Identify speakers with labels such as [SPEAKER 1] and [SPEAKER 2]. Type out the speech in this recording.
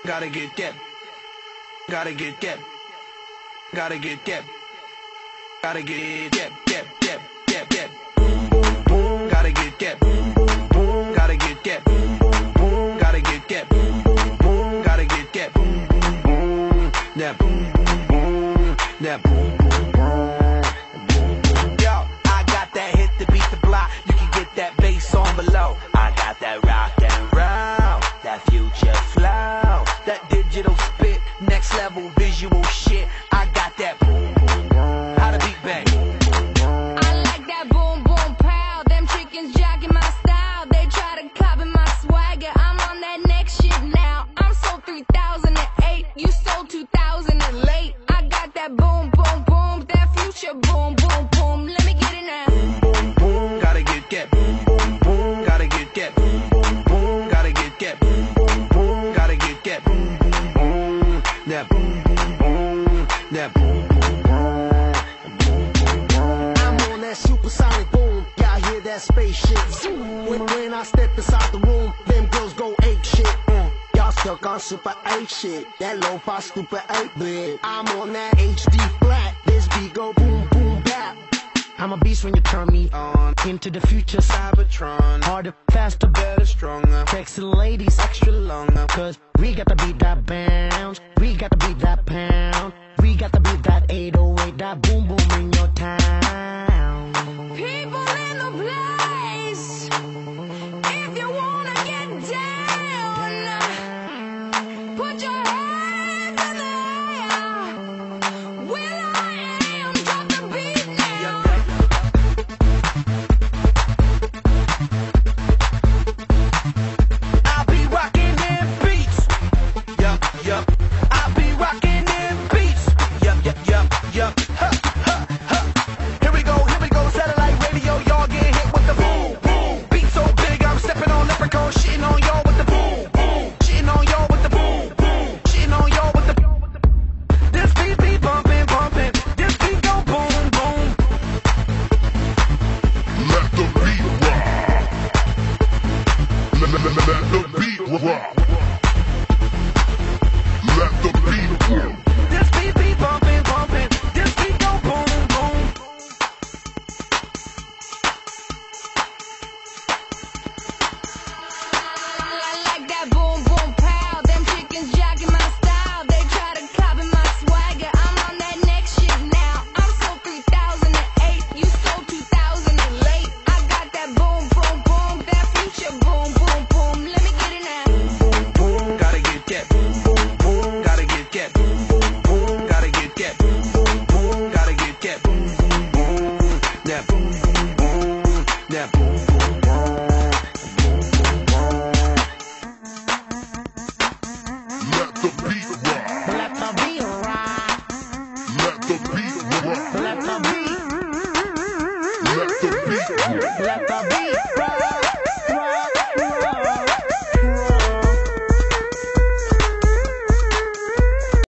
[SPEAKER 1] Gotta get that. Gotta get that. Gotta get that. Gotta get that. Gotta get that. Gotta get that. Gotta get that. Gotta get that. That boom boom boom. That boom boom boom. Yo, I got that hit to beat the block. You can get that bass on below. I got that rock and roll, that future flow, that digital spit, next level visual shit. I got that boom boom boom. How the beat bang?
[SPEAKER 2] I like that boom boom pow. Them chickens jacking my style. They try to copy my swagger. I'm on that next shit now. I'm sold 3008. You sold 2000 and late. I got that boom boom boom. That future boom boom boom. Let me get it now.
[SPEAKER 1] Boom boom boom. Gotta get that. Boom boom boom. Gotta get that. Boom boom boom. Gotta get that. Boom boom boom. Gotta get that. Boom boom boom. That boom boom boom. That boom boom boom.
[SPEAKER 3] I'm on that supersonic boom. Y'all hear that spaceship? When I step inside the room, them girls go ape shit. Y'all stuck on super 8 shit. That lo-fi stupid 8-bit. I'm on that HD flat. This beat go boom boom bap. I'm a beast when you turn me on. Into the future, Cybertron. Harder, faster, better, stronger. Sexy ladies, extra longer. Cause we got to beat that bounce. We got to beat that pound. We got to beat that 808. That boom boom in your town.
[SPEAKER 2] People in the place. If you wanna get down, put your hands in the air. Will I am, drop the beat now.
[SPEAKER 1] I'll be rocking them beats. Yup, yup. I'll be rocking them beats. Yup, yup, yup, yup. Ha, ha, ha. Here we go, satellite radio. Y'all get hit with the boom, boom. Beat so big, I'm stepping on leprechaun, shitting on y'all with the boom, boom. Shitting on y'all with the boom, boom. Shitting on y'all with the boom. This beat be bumping, bumping. This beat go boom, boom.
[SPEAKER 4] Let the beat rock. Let the beat rock. Let the beat rock.
[SPEAKER 1] This beat be bumping, bumping. This beat go boom, boom.
[SPEAKER 2] I like that boom boom pow. Them chickens jacking my style. They try to copy my swagger. I'm on that next shit now. I'm sold 3008. You sold 2000 and late. I got that boom boom boom. That future boom boom boom. Let me get it now.
[SPEAKER 1] Boom, boom, gotta get that. Boom, boom, boom, gotta get that. Boom, boom, boom, gotta get that. Boom, boom, boom, gotta get that. Boom, boom, boom, that boom, boom, boom, that boom, boom, boom, boom, boom, boom.
[SPEAKER 4] Let the beat rock.
[SPEAKER 3] Let the beat rock.
[SPEAKER 4] Let the beat rock.
[SPEAKER 3] Let the beat.
[SPEAKER 4] Let the beat rock.
[SPEAKER 3] Let the beat rock.